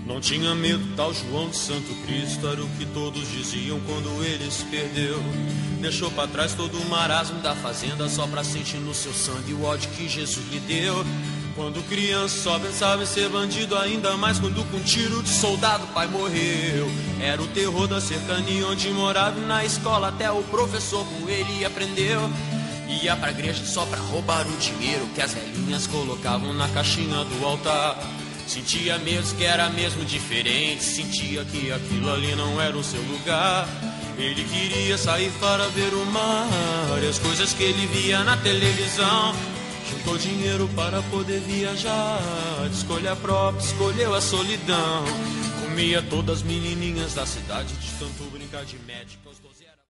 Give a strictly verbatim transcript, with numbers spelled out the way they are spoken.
Não tinha medo, tal João de Santo Cristo, era o que todos diziam quando ele se perdeu. Deixou pra trás todo o marasmo da fazenda, só pra sentir no seu sangue o ódio que Jesus lhe deu. Quando criança só pensava em ser bandido, ainda mais quando com tiro de soldado o pai morreu. Era o terror da cercania onde morava, e na escola até o professor com ele aprendeu. Ia pra igreja só pra roubar o dinheiro que as velhinhas colocavam na caixinha do altar. Sentia mesmo que era mesmo diferente, sentia que aquilo ali não era o seu lugar. Ele queria sair para ver o mar e as coisas que ele via na televisão. Juntou dinheiro para poder viajar, de escolha própria, escolheu a solidão. Comia todas as menininhas da cidade, de tanto brincar de médico aos doze anos.